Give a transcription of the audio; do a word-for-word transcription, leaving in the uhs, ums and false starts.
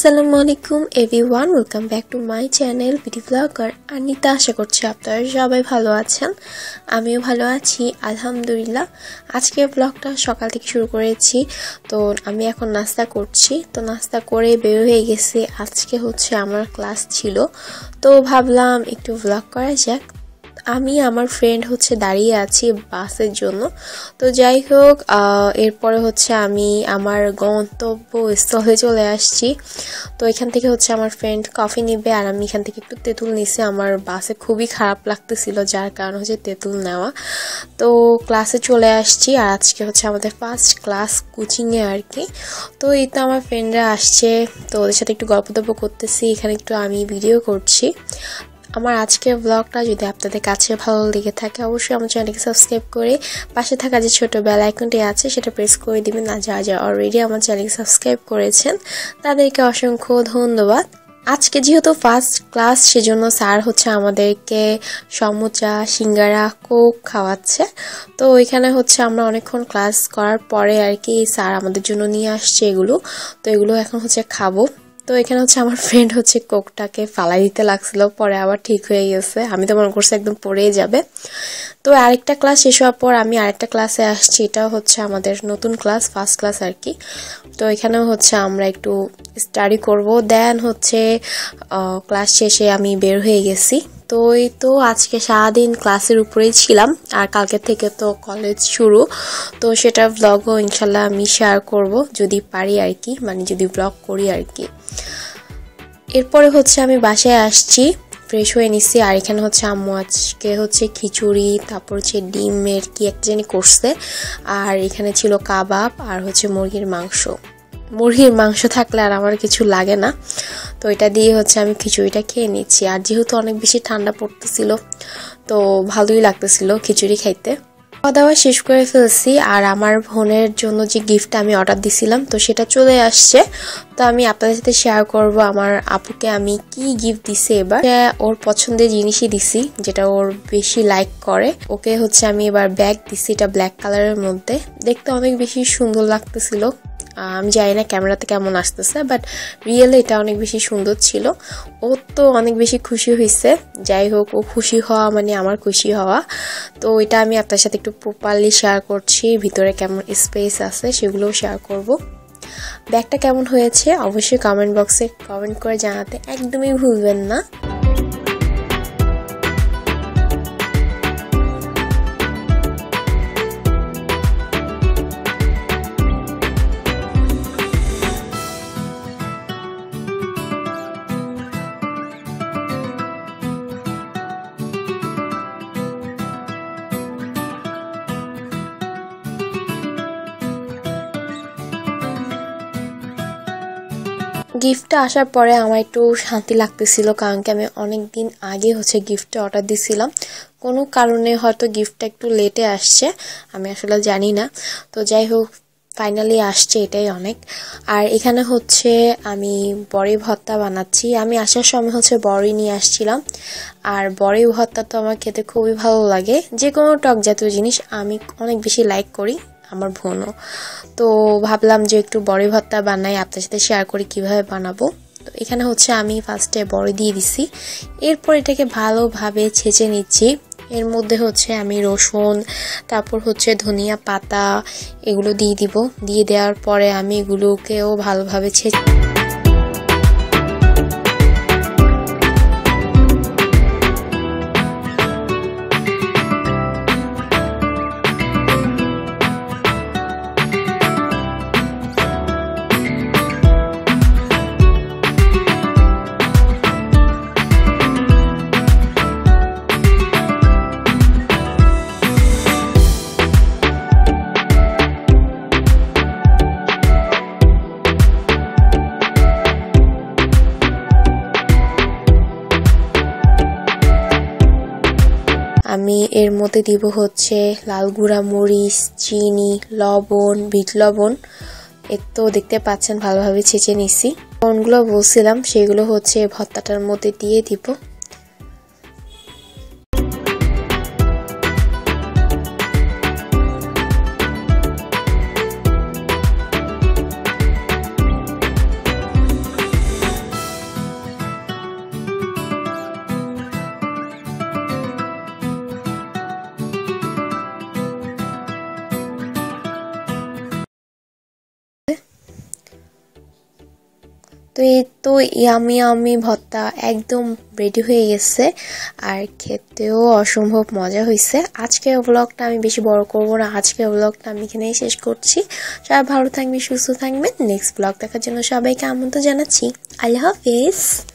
আসসালামু আলাইকুম everyone, welcome back to my channel BD blogger Anita. আশা করছি আপনারা সবাই ভালো আছেন, আমিও ভালো আছি আলহামদুলিল্লাহ। আজকে ব্লগটা সকাল থেকে শুরু করেছি। তো আমি এখন নাস্তা করছি, তো নাস্তা করে বের হয়ে গেছি। আজকে হচ্ছে আমার ক্লাস ছিল, তো ভাবলাম একটু ব্লগ করা যাক। আমি আমার ফ্রেন্ড হচ্ছে দাঁড়িয়ে আছি বাসের জন্য। তো যাই হোক, এরপরে হচ্ছে আমি আমার গন্তব্যস্থলে চলে আসছি। তো এখান থেকে হচ্ছে আমার ফ্রেন্ড কফি নিবে, আর আমি এখান থেকে একটু তেঁতুল নিছি। আমার বাসে খুবই খারাপ লাগতেছিল, যার কারণ হচ্ছে তেঁতুল নেওয়া। তো ক্লাসে চলে আসছি, আর আজকে হচ্ছে আমাদের ফার্স্ট ক্লাস কোচিংয়ে আর কি। তো এই তো আমার ফ্রেন্ডরা আসছে, তো ওদের সাথে একটু গল্প টল্প করতেছি, এখানে একটু আমি ভিডিও করছি। আমার আজকের ব্লগটা যদি আপনাদের কাছে ভালো লেগে থাকে, অবশ্যই আমার চ্যানেলকে সাবস্ক্রাইব করে পাশে থাকা যে ছোট বেল আইকনটি আছে সেটা প্রেস করে দিবেন। আর যারা যারা অলরেডি আমার চ্যানেলকে সাবস্ক্রাইব করেছেন তাদেরকে অসংখ্য ধন্যবাদ। আজকে যেহেতু ফার্স্ট ক্লাস, সেজন্য স্যার হচ্ছে আমাদেরকে সমুচা, সিঙ্গারা, কোক খাওয়াচ্ছে। তো এখানে হচ্ছে আমরা অনেকক্ষণ ক্লাস করার পরে আর কি স্যার আমাদের জন্য নিয়ে আসছে এগুলো। তো এগুলো এখন হচ্ছে খাবো। তো এখানে হচ্ছে আমার ফ্রেন্ড হচ্ছে কোকটাকে ফালাই দিতে লাগছিল, পরে আবার ঠিক হয়ে গেছে। আমি তো মনে করছি একদম পড়েই যাবে। তো আরেকটা ক্লাস শেষ হওয়ার পর আমি আরেকটা ক্লাসে আসছি। এটা হচ্ছে আমাদের নতুন ক্লাস, ফার্স্ট ক্লাস আর কি। তো এখানেও হচ্ছে আমরা একটু স্টাডি করব, দেন হচ্ছে ক্লাস শেষে আমি বের হয়ে গেছি। তো এই তো আজকে সারাদিন ক্লাসের উপরেই ছিলাম, আর কালকে থেকে তো কলেজ শুরু। তো সেটা ব্লগও ইনশাল্লাহ আমি শেয়ার করব যদি পারি আর কি, মানে যদি ব্লগ করি আর কি। এরপরে হচ্ছে আমি বাসায় আসছি, ফ্রেশ হয়ে নিচ্ছি। আর এখানে হচ্ছে আম্মু আজকে হচ্ছে খিচুড়ি, তারপর হচ্ছে ডিমের কি একটা জানি করছে, আর এখানে ছিল কাবাব আর হচ্ছে মুরগির মাংস। মুরগির মাংস থাকলে আর আমার কিছু লাগে না, তো এটা দিয়ে হচ্ছে আমি খিচুড়িটা খেয়ে নিচ্ছি। আর যেহেতু অনেক বেশি ঠান্ডা পড়তেছিল, তো ভালোই লাগতেছিল খিচুড়ি খাইতে। খাওয়া দাওয়া শেষ করে ফেলছি, আর আমার বোনের জন্য যে গিফটটা আমি অর্ডার দিছিলাম, তো সেটা চলে আসছে। তো আমি আপনাদের সাথে শেয়ার করব আমার আপুকে আমি কি গিফট দিছি এবার। ওর পছন্দের জিনিসই দিছি, যেটা ওর বেশি লাইক করে। ওকে হচ্ছে আমি এবার ব্যাগ দিছি, এটা ব্ল্যাক কালারের মধ্যে, দেখতে অনেক বেশি সুন্দর লাগতেছিল। আমি জানি না ক্যামেরাতে কেমন আসতেছে, বাট রিয়েলি এটা অনেক বেশি সুন্দর ছিল। ও তো অনেক বেশি খুশি হয়েছে। যাই হোক, ও খুশি হওয়া মানে আমার খুশি হওয়া। তো এটা আমি আপনার সাথে একটু প্রপারলি শেয়ার করছি, ভিতরে কেমন স্পেস আছে সেগুলোও শেয়ার করব। ব্যাগটা কেমন হয়েছে অবশ্যই কমেন্ট বক্সে কমেন্ট করে জানাতে একদমই ভুলবেন না। গিফটটা আসার পরে আমার একটু শান্তি লাগতেছিল, কারণ কি আমি অনেক দিন আগে হচ্ছে গিফটটা অর্ডার দিছিলাম। কোনো কারণে হয়তো গিফটটা একটু লেটে আসছে, আমি আসলে জানি না। তো যাই হোক, ফাইনালি আসছে, এটাই অনেক। আর এখানে হচ্ছে আমি বড়ই ভর্তা বানাচ্ছি। আমি আসার সময় হচ্ছে বড়ই নিয়ে আসছিলাম, আর বড়ই ভর্তা তো আমার খেতে খুবই ভালো লাগে। যে কোনো টক জাতীয় জিনিস আমি অনেক বেশি লাইক করি, আমার বোনও। তো ভাবলাম যে একটু বড়ই ভর্তা বানাই, আপনার সাথে শেয়ার করি কিভাবে বানাবো। তো এখানে হচ্ছে আমি ফার্স্টে বড়ই দিয়ে দিছি, এরপর এটাকে ভালোভাবে ছেঁচে নিচ্ছি। এর মধ্যে হচ্ছে আমি রসুন, তারপর হচ্ছে ধনিয়া পাতা এগুলো দিয়ে দিব। দিয়ে দেওয়ার পরে আমি এগুলোকেও ভালোভাবে ছেঁচে আমি এর মধ্যে দিব হচ্ছে লাল গুঁড়া মরিচ, চিনি, লবণ, বিট লবণ। এর তো দেখতে পাচ্ছেন ভালোভাবে ছেঁচে নিছি। কোনগুলো বলছিলাম সেগুলো হচ্ছে ভর্তাটার মধ্যে দিয়ে দিব। এই তো ইয়ামি ইয়ামি ভর্তা একদম রেডি হয়ে গেছে আর খেতেও অসম্ভব মজা হয়েছে। আজকের ব্লগটা আমি বেশি বড় করব না, আজকের ব্লগটা আমি এখানেই শেষ করছি। সবাই ভালো থাকবেন, সুস্থ থাকবেন। নেক্সট ব্লগ দেখার জন্য সবাইকে আমন্ত্রণ জানাচ্ছি। আল্লাহ হাফেজ।